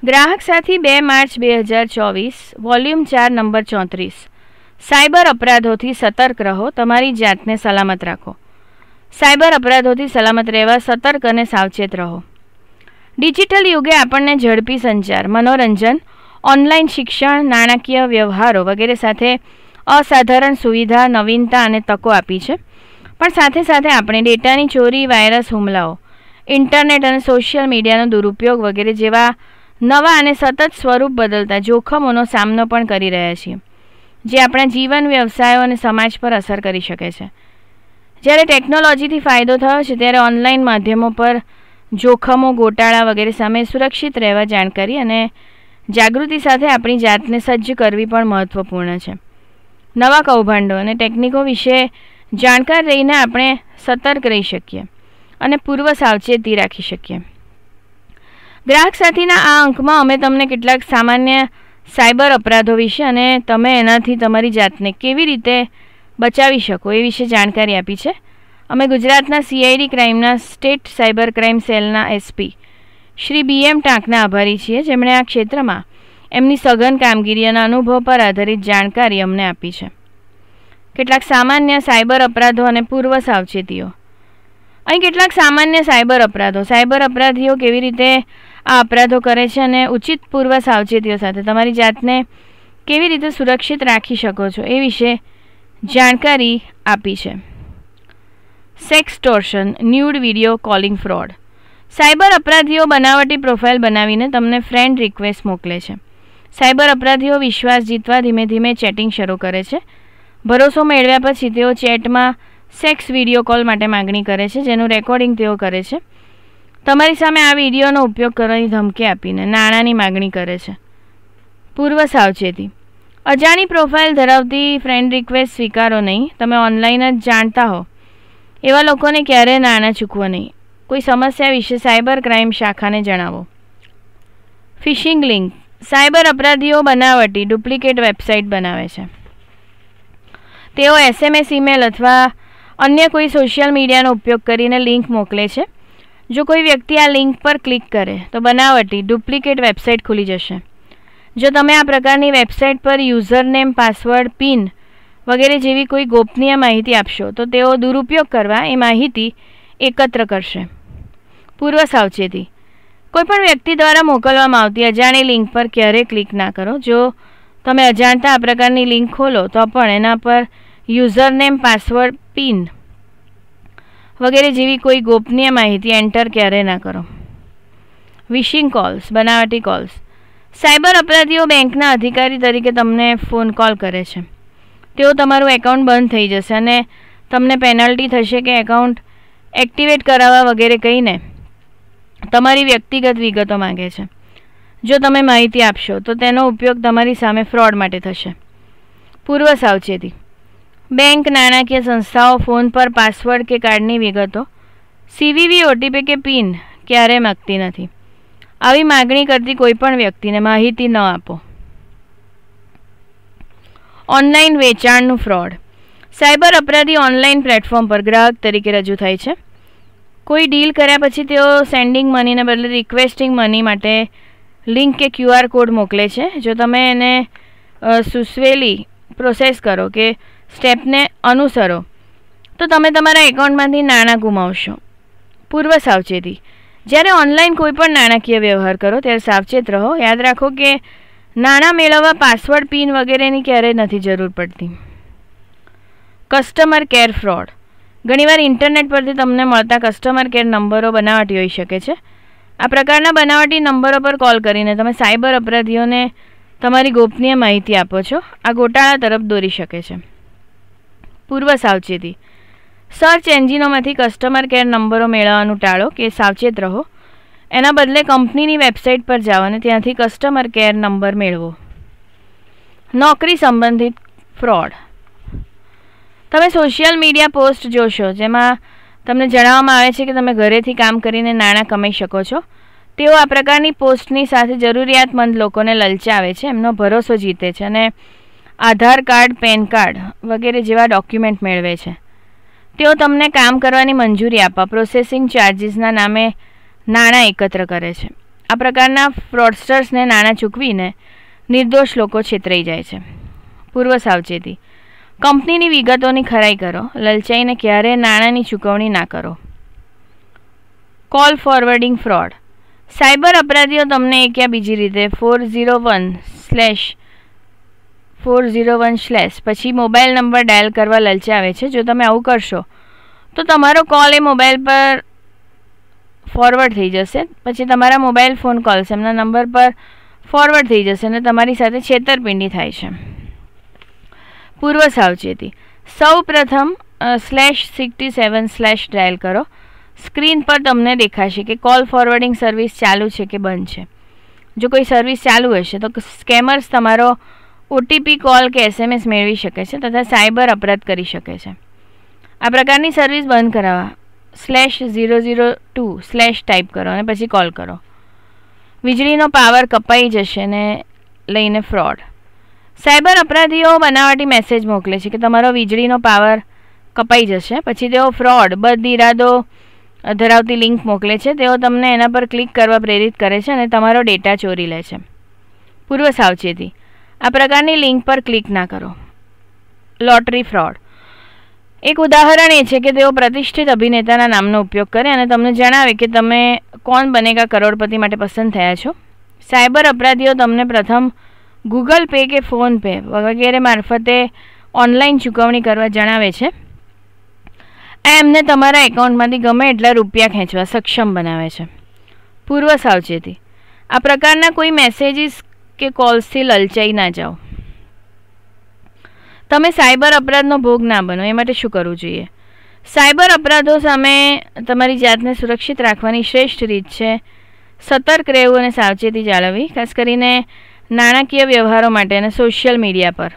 ગ્રાહક સાથી 2 March 2024 volume 4 number 34 cyber અપરાધોથી સતર્ક રહો, તમારી જાતને સલામત રાખો. સાયબર અપરાધોથી સલામત રહેવા સતર્ક અને સાવચેત રહો. ડિજિટલ યુગે આપણને ઝડપી સંચાર, મનોરંજન, ઓનલાઈન શિક્ષણ, નાણાકીય વ્યવહારો વગેરે સાથે અસાધારણ સુવિધા, નવીનતા અને તકો આપી છે. પણ સાથે સાથે આપણે ડેટાની ચોરી, વાયરસ હુમલાઓ, ઇન્ટરનેટ અને સોશિયલ મીડિયાનો દુરુપયોગ વગેરે જેવા નવા અને સતત સ્વરૂપ બદલતા જોખમોનો સામનો પણ કરી રહ્યા છીએ, જે આપણા જીવન, વ્યવસાયો અને સમાજ પર અસર કરી શકે છે. જ્યારે ટેકનોલોજીથી ફાયદો થયો છે, ત્યારે ઓનલાઈન માધ્યમો પર જોખમો, ગોટાળા વગેરે સામે સુરક્ષિત રહેવા જાણકારી અને જાગૃતિ સાથે આપણી જાતને સજ્જ કરવી પણ મહત્ત્વપૂર્ણ છે. નવા કૌભાંડો અને ટેકનિકો વિશે જાણકાર રહીને આપણે સતર્ક રહી શકીએ અને પૂર્વ સાવચેતી રાખી શકીએ. ગ્રાહક સાથીના આ અંકમાં અમે તમને કેટલાક સામાન્ય સાયબર અપરાધો વિશે અને તમે એનાથી તમારી જાતને કેવી રીતે બચાવી શકો એ વિશે જાણકારી આપી છે. અમે ગુજરાતના CID ક્રાઇમના સ્ટેટ સાયબર ક્રાઇમ સેલના SP શ્રી BM ટાંકના આભારી છીએ, જેમણે આ ક્ષેત્રમાં એમની સઘન કામગીરી અને અનુભવ પર આધારિત જાણકારી અમને આપી છે. કેટલાક સામાન્ય સાયબર અપરાધો અને પૂર્વ સાવચેતીઓ. અહીં કેટલાક સામાન્ય સાયબર અપરાધો. સાયબર અપરાધીઓ કેવી રીતે આ અપરાધો કરે છે અને ઉચિત પૂર્વ સાવચેતીઓ સાથે તમારી જાતને કેવી રીતે સુરક્ષિત રાખી શકો છો એ વિશે જાણકારી આપી છે. Sextortion, nude video calling fraud. Cyber અપરાધીઓ બનાવટી પ્રોફાઇલ બનાવીને તમને ફ્રેન્ડ રિક્વેસ્ટ મોકલે છે. સાયબર અપરાધીઓ વિશ્વાસ જીતવા ધીમે ધીમે ચેટિંગ શરૂ કરે છે. ભરોસો મેળવ્યા પછી તેઓ ચેટમાં સેક્સ વિડીયો કોલ માટે માગણી કરે છે, જેનું રેકોર્ડિંગ તેઓ કરે છે. તમારી સામે આ વિડીયોનો ઉપયોગ કરવાની ધમકી આપીને નાણાંની માગણી કરે છે. પૂર્વ સાવચેતી. અજાણી પ્રોફાઇલ ધરાવતી ફ્રેન્ડ રિક્વેસ્ટ સ્વીકારો નહીં. તમે ઓનલાઈન જ જાણતા હો એવા લોકોને ક્યારેય નાણાં ચૂકવો નહીં. કોઈ સમસ્યા વિશે સાયબર ક્રાઇમ શાખાને જણાવો. Fishing link. સાયબર અપરાધીઓ બનાવટી ડુપ્લિકેટ વેબસાઇટ બનાવે છે. તેઓ SMS, ઈમેલ અથવા અન્ય કોઈ સોશિયલ મીડિયાનો ઉપયોગ કરીને લિંક મોકલે છે. જો કોઈ વ્યક્તિ આ લિંક પર ક્લિક કરે તો બનાવટી ડુપ્લિકેટ વેબસાઇટ ખુલી જશે. જો તમે આ પ્રકારની વેબસાઇટ પર યુઝરનેમ, પાસવર્ડ, પિન વગેરે જેવી કોઈ ગોપનીય માહિતી આપશો તો તેઓ દુરુપયોગ કરવા એ માહિતી એકત્ર કરશે. પૂર્વ સાવચેતી. કોઈપણ વ્યક્તિ દ્વારા મોકલવામાં આવતી અજાણી લિંક પર ક્યારેય ક્લિક ના કરો. જો તમે અજાણતા આ પ્રકારની લિંક ખોલો તો પણ એના પર યુઝરનેમ, પાસવર્ડ, પિન વગેરે જેવી કોઈ ગોપનીય માહિતી એન્ટર ક્યારેય ના કરો. વિશિંગ કોલ્સ, બનાવટી કોલ્સ. સાયબર અપરાધીઓ બેંકના અધિકારી તરીકે તમને ફોન કોલ કરે છે. તેઓ તમારું એકાઉન્ટ બંધ થઈ જશે અને તમને પેનલ્ટી થશે કે એકાઉન્ટ એક્ટિવેટ કરાવવા વગેરે કહીને તમારી વ્યક્તિગત વિગતો માગે છે. જો તમે માહિતી આપશો તો તેનો ઉપયોગ તમારી સામે ફ્રોડ માટે થશે. પૂર્વ સાવચેતી. બેંક, નાણાકીય સંસ્થાઓ ફોન પર પાસવર્ડ કે કાર્ડની વિગતો, CVV, OTP કે પિન ક્યારેય માગતી નથી. આવી માગણી કરતી કોઈપણ વ્યક્તિને માહિતી ન આપો. ઓનલાઈન વેચાણનું ફ્રોડ. સાયબર અપરાધી ઓનલાઈન પ્લેટફોર્મ પર ગ્રાહક તરીકે રજૂ થાય છે. કોઈ ડીલ કર્યા પછી તેઓ સેન્ડિંગ મનીને બદલે રિક્વેસ્ટિંગ મની માટે લિંક કે QR કોડ મોકલે છે. જો તમે એને સૂચવેલી પ્રોસેસ કરો કે સ્ટેપને અનુસરો તો તમે તમારા એકાઉન્ટમાંથી નાણાં ગુમાવશો. પૂર્વ સાવચેતી. જ્યારે ઓનલાઈન કોઈ પણ નાણાકીય વ્યવહાર કરો ત્યારે સાવચેત રહો. યાદ રાખો કે નાણાં મેળવવા પાસવર્ડ, પિન વગેરેની ક્યારેય નથી જરૂર પડતી. Customer care fraud. ઘણીવાર ઇન્ટરનેટ પરથી તમને મળતા કસ્ટમર કેર નંબરો બનાવટી હોઈ શકે છે. આ પ્રકારના બનાવટી નંબરો પર કોલ કરીને તમે સાયબર અપરાધીઓને તમારી ગોપનીય માહિતી આપો છો. આ ગોટાળા તરફ દોરી શકે છે. પૂર્વ સાવચેતી. સર્ચ એન્જિનોમાંથી કસ્ટમર કેર નંબરો મેળવવાનું ટાળો કે સાવચેત રહો. એના બદલે કંપનીની વેબસાઇટ પર જાઓ અને ત્યાંથી કસ્ટમર કેર નંબર મેળવો. નોકરી સંબંધિત ફ્રોડ. તમે સોશિયલ મીડિયા પોસ્ટ જોશો જેમાં તમને જણાવવામાં આવે છે કે તમે ઘરેથી કામ કરીને નાણાં કમાઈ શકો છો. તેઓ આ પ્રકારની પોસ્ટની સાથે જરૂરિયાતમંદ લોકોને લલચાવે છે, એમનો ભરોસો જીતે છે અને આધાર કાર્ડ, પેન કાર્ડ વગેરે જેવા ડોક્યુમેન્ટ મેળવે છે. તેઓ તમને કામ કરવાની મંજૂરી આપવા પ્રોસેસિંગ ચાર્જીસના નામે નાણાં એકત્ર કરે છે. આ પ્રકારના ફ્રોડસ્ટર્સને નાણાં ચૂકવીને નિર્દોષ લોકો છેતરાઈ જાય છે. પૂર્વ સાવચેતી: કંપનીની વિગતોની ખરાઈ કરો. લલચાઈને ક્યારેય નાણાંની ચૂકવણી ના કરો. કોલ ફોરવર્ડિંગ ફ્રોડ: સાયબર અપરાધીઓ તમને એક યા બીજી રીતે 401/ પછી મોબાઈલ નંબર ડાયલ કરવા લલચાવે છે. જો તમે આવું કરશો તો તમારો કોલ એ મોબાઈલ પર ફોરવર્ડ થઈ જશે. પછી તમારા મોબાઈલ ફોન કોલ્સ એમના નંબર પર ફોરવર્ડ થઈ જશે અને તમારી સાથે છેતરપિંડી થાય છે. પૂર્વ સાવચેતી: સૌ પ્રથમ /67/ ડાયલ કરો. સ્ક્રીન પર તમને દેખાશે કે કોલ ફોરવર્ડિંગ સર્વિસ ચાલુ છે કે બંધ છે. જો કોઈ સર્વિસ ચાલુ હશે તો સ્કેમર્સ તમારો ઓટીપી કોલ કે SMS મેળવી શકે છે તથા સાયબર અપરાધ કરી શકે છે. આ પ્રકારની સર્વિસ બંધ કરાવવા /002/ ટાઈપ કરો અને પછી કોલ કરો. વીજળીનો પાવર કપાઈ જશે ને લઈને ફ્રોડ: સાયબર અપરાધીઓ બનાવટી મેસેજ મોકલે છે કે તમારો વીજળીનો પાવર કપાઈ જશે. પછી તેઓ ફ્રોડ બદ ઇરાદો ધરાવતી લિંક મોકલે છે. તેઓ તમને એના પર ક્લિક કરવા પ્રેરિત કરે છે અને તમારો ડેટા ચોરી લે છે. પૂર્વ સાવચેતી: આ પ્રકારની લિંક પર ક્લિક ના કરો. લોટરી ફ્રોડ: એક ઉદાહરણ એ છે કે તેઓ પ્રતિષ્ઠિત અભિનેતાના નામનો ઉપયોગ કરે અને તમને જણાવે કે તમે કોણ બનેગા કરોડપતિ માટે પસંદ થયા છો. સાયબર અપરાધીઓ તમને પ્રથમ ગૂગલ પે કે ફોનપે વગેરે મારફતે ઓનલાઈન ચૂકવણી કરવા જણાવે છે. આ એમને તમારા એકાઉન્ટમાંથી ગમે એટલા રૂપિયા ખેંચવા સક્ષમ બનાવે છે. પૂર્વ સાવચેતી: આ પ્રકારના કોઈ મેસેજીસ કે કોલ્સથી લલચાઈ ના જાઓ. તમે સાયબર અપરાધનો ભોગ ના બનો એ માટે શું કરવું જોઈએ? સાયબર અપરાધો સામે તમારી જાતને સુરક્ષિત રાખવાની શ્રેષ્ઠ રીત છે સતર્ક રહેવું અને સાવચેતી જાળવવી, ખાસ કરીને નાણાકીય વ્યવહારો માટે અને સોશિયલ મીડિયા પર.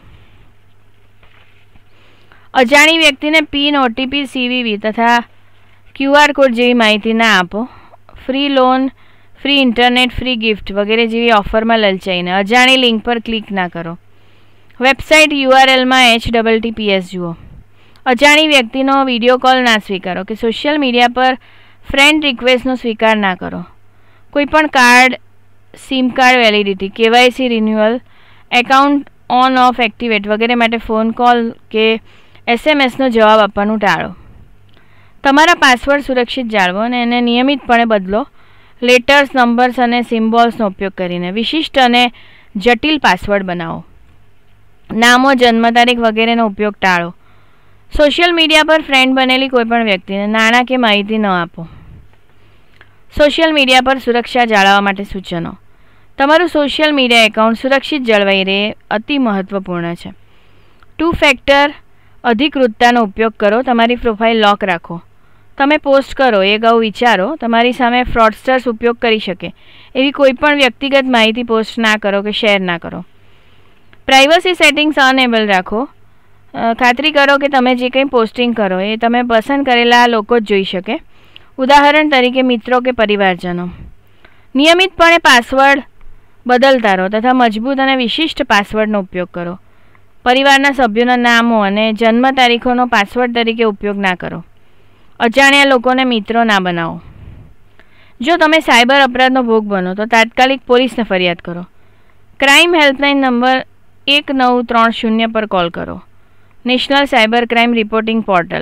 અજાણી વ્યક્તિને પિન, OTP, CVV તથા QR કોડ જેવી માહિતી ના આપો. Free loan, free internet, free gift વગેરે જેવી ઓફરમાં લલચાઈને અજાણી લિંક પર ક્લિક ના કરો. વેબસાઇટ URLમાં HTTPS જુઓ. અજાણી વ્યક્તિનો વિડીયો કોલ ના સ્વીકારો કે સોશિયલ મીડિયા પર ફ્રેન્ડ રિક્વેસ્ટનો સ્વીકાર ના કરો. કોઈપણ card, sim card validity, KYC renewal, account on off activate વગેરે માટે ફોન કોલ કે SMSનો જવાબ આપવાનું ટાળો. તમારા પાસવર્ડ સુરક્ષિત જાળવો અને એને નિયમિતપણે બદલો. લેટર્સ, નંબર્સ અને સિમ્બોલ્સનો ઉપયોગ કરીને વિશિષ્ટ અને જટિલ પાસવર્ડ બનાવો. નામો, જન્મ તારીખ વગેરેનો ઉપયોગ ટાળો. સોશિયલ મીડિયા પર ફ્રેન્ડ બનેલી કોઈપણ વ્યક્તિને નાણાં કે માહિતી ન આપો. સોશિયલ મીડિયા પર સુરક્ષા જાળવવા માટે સૂચનો: તમારું સોશિયલ મીડિયા એકાઉન્ટ સુરક્ષિત જળવાઈ રહે અતિ મહત્વપૂર્ણ છે. 2 ફેક્ટર અધિકૃતતાનો ઉપયોગ કરો. તમારી પ્રોફાઇલ લોક રાખો. તમે પોસ્ટ કરો એ અગાઉ વિચારો. તમારી સામે ફ્રોડસ્ટર્સ ઉપયોગ કરી શકે એવી કોઈપણ વ્યક્તિગત માહિતી પોસ્ટ ના કરો કે શેર ના કરો. પ્રાઇવસી સેટિંગ્સ અનેબલ રાખો. ખાતરી કરો કે તમે જે કંઈ પોસ્ટિંગ કરો એ તમે પસંદ કરેલા લોકો જ જોઈ શકે, ઉદાહરણ તરીકે મિત્રો કે પરિવારજનો. નિયમિતપણે પાસવર્ડ બદલતા રહો તથા મજબૂત અને વિશિષ્ટ પાસવર્ડનો ઉપયોગ કરો. પરિવારના સભ્યોના નામો અને જન્મ તારીખોનો પાસવર્ડ તરીકે ઉપયોગ ના કરો. અજાણ્યા લોકોને મિત્રો ના બનાવો. જો તમે સાયબર અપરાધનો ભોગ બનો તો તાત્કાલિક પોલીસને ફરિયાદ કરો. ક્રાઇમ હેલ્પલાઇન નંબર 1930 પર કોલ કરો. National cyber crime reporting portal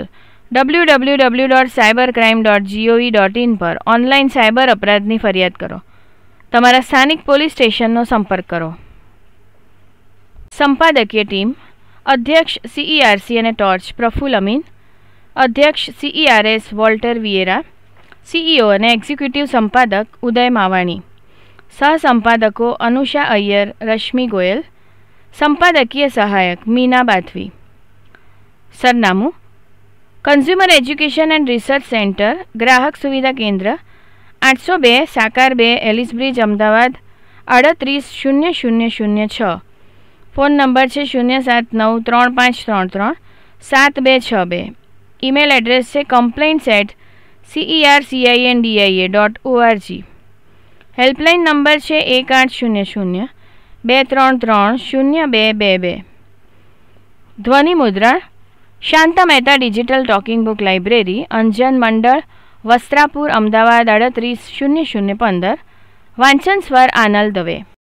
www.cybercrime.gov.in પર ઓનલાઈન સાયબર અપરાધની ફરિયાદ કરો. તમારા સ્થાનિક પોલીસ સ્ટેશનનો સંપર્ક કરો. સંપાદકીય ટીમ: અધ્યક્ષ CERC અને ટોર્ચ પ્રફુલ અમીન, અધ્યક્ષ CERS વોલ્ટર વિયેરા, CEO અને એક્ઝિક્યુટિવ સંપાદક ઉદય માવાણી, સહસંપાદકો અનુષા અય્યર, રશ્મિ ગોયલ, સંપાદકીય સહાયક મીના બાથવી. સરનામું: consumer education and research centre, ગ્રાહક સુવિધા કેન્દ્ર, 802 સાકાર 2, એલિસબ્રિજ, અમદાવાદ 380006. ફોન નંબર છે 07935337262. ઈમેલ એડ્રેસ છે complaints@cercindia.org. હેલ્પલાઇન નંબર છે 1800 233 0222. ધ્વનિ મુદ્રણ: Shanta Mehta digital talking book library, Anjan Mandal, Vastrapur, Ahmedabad 380015. વાંચન સ્વર આનલ દવે.